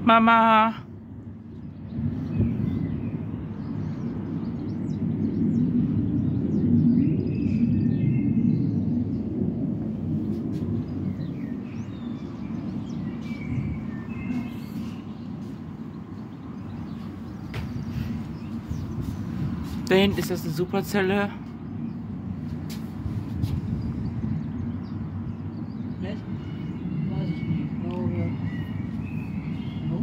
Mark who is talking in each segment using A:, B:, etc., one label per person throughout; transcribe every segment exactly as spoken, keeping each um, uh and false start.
A: Mama. Da hinten ist das eine Superzelle.
B: Nicht? Weiß ich nicht. Ich glaube. Oh.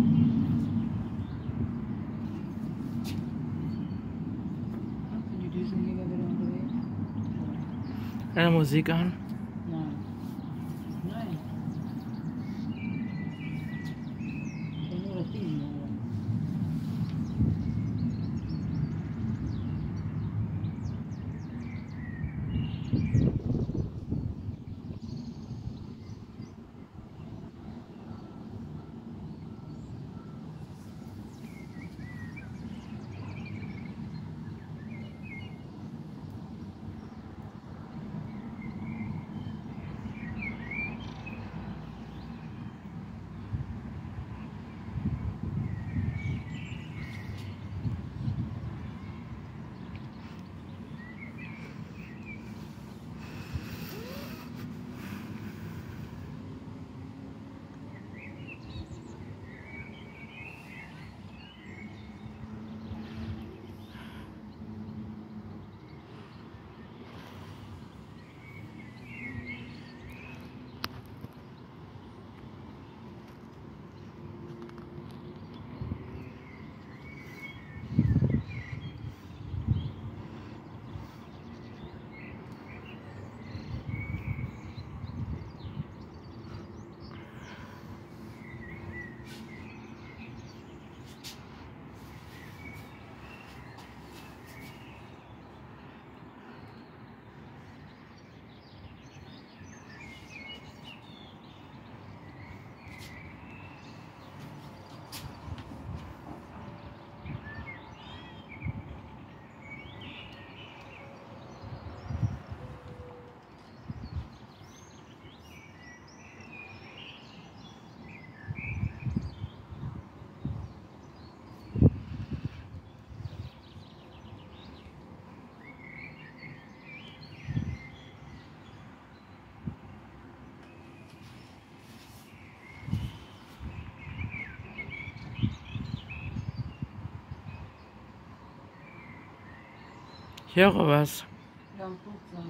B: Sind die Düsenjäger wieder unterwegs?
A: Eine Musik an.
B: Nein. Nein. Ich will nur das Düsenjäger.
A: Ich höre was.
B: Ja, am Flugzeug.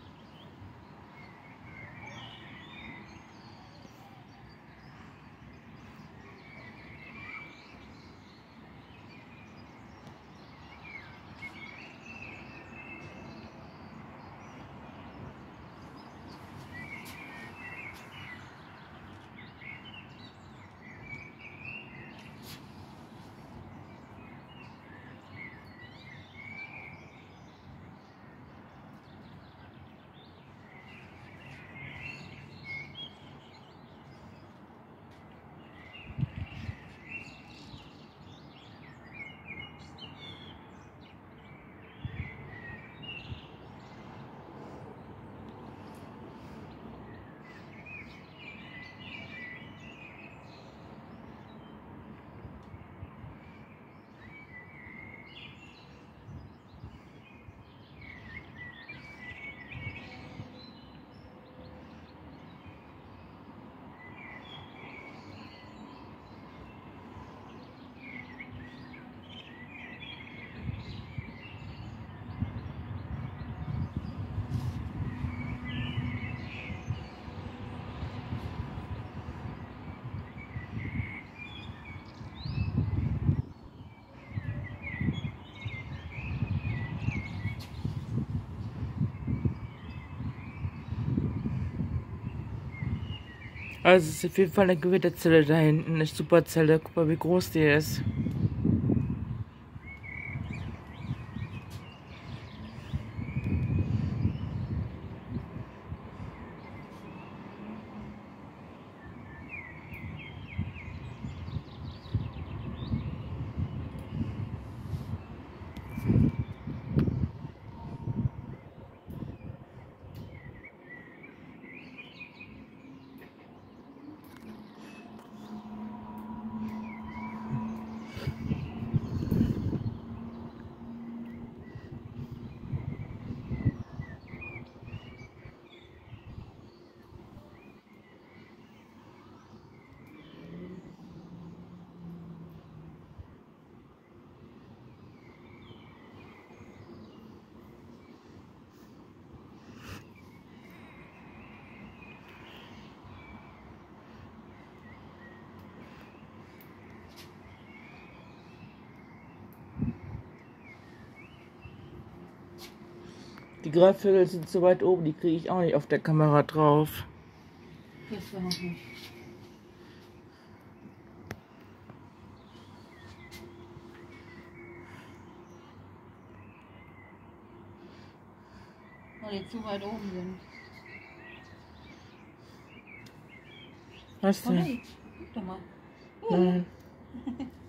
A: Also es ist auf jeden Fall eine Gewitterzelle da hinten, eine Superzelle. Guck mal, wie groß die ist. Die Greifvögel sind so weit oben, die kriege ich auch nicht auf der Kamera drauf.
B: Jetzt noch nicht. Weil die zu weit oben sind.
A: Was
B: Oh
A: denn?
B: hey, guck doch mal.
A: Nein.